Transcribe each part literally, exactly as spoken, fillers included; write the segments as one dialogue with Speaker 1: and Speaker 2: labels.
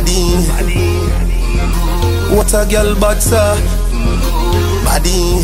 Speaker 1: Body. What a girl bad sir. Body.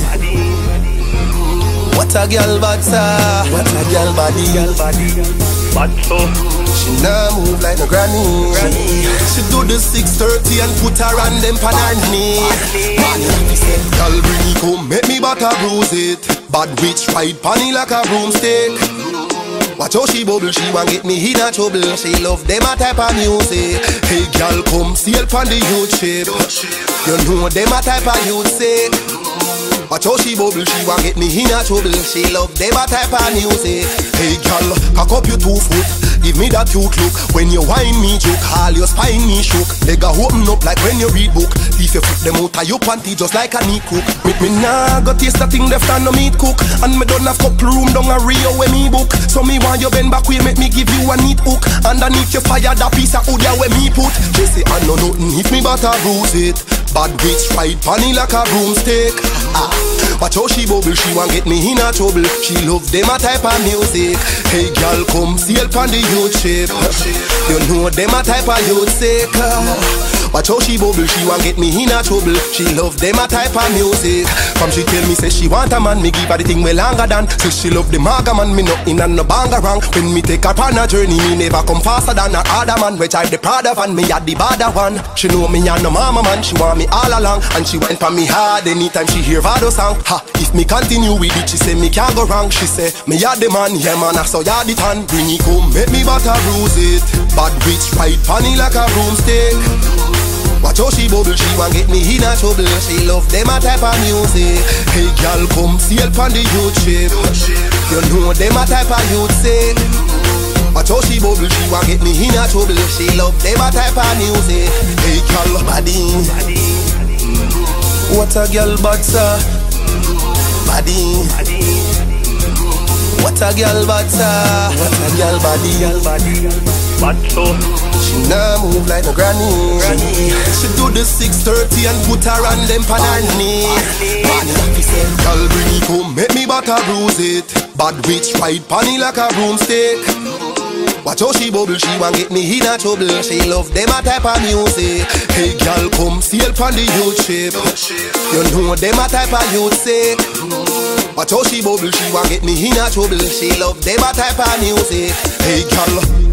Speaker 1: What a girl bad sir. What a girl body.
Speaker 2: Bad so.
Speaker 1: She nah move like no granny. She do the six thirty and put her on them pan her knee. Girl bring it home, make me butter bruise it. Bad witch ride panny like a broomstick. Watch how she bubble, she want get me in a trouble. She love them a type of music. Hey girl come sail pon the youth ship. You know them a type of youth sick. Watch how she bubble, she want get me in a trouble. She love them a type of music. Hey girl, cock up your two foot, give me that cute look. When you whine me joke, all your spine me shook. Leg a open up like when you read book. If you put them out of your panty just like a neat cook. With me nah go taste that thing left and no meat cook. And me don't have couple room down a Rio where me book. So me want you bend back way, make me give you a neat hook. Underneath your fire that piece of wood where me put. She say I know nothing if me but a bruise it. Bad witch ride panny like a broomstick. Ah, watch how she bubble, she want get me in a trouble. She love them a type of music. Hey girl come sail pon the youth ship. You know them a type of youth sick. Watch how she bubble, she want get me in a trouble. She love them a type of music. Come she tell me say she want a man, me give her the thing way longer than. Say she love the maga man, me nothing and no banga wrong. When me take her on a journey, me never come faster than a other man. Which I the Prada van, me a the badder one. She know me and no mama man, she want me all along. And she went for me hard anytime she hear Vado song. Ha, if me continue with it, she say me can't go wrong. She say, me a the man, yeah man, I saw ya the tan. Bring it home, make me butter bruise it. Bad witch ride panny like a broomstick. Watch how she bubble, she want get me in a trouble. She love them a type of music. Hey girl come sail pon the youth ship. You know them a type of youth sick. Watch how she bubble, she want get me in a trouble. She love them a type of music. Hey girl body. What a girl bad sir. Body. What a girl bad sir. What a girl body.
Speaker 2: Bad so.
Speaker 1: She nah move like no granny. She do the six thirty and put her on them pan her knee. Girl bring it home, make me butter bruise it. Bad witch ride panny like a broomstick. Watch how she bubble, she want get me in a trouble. She love them a type of music. Hey girl come sail pon the youth ship. You know them a type of youth sick. Watch how she bubble, she want get me in a trouble. She love them a type of music. Hey girl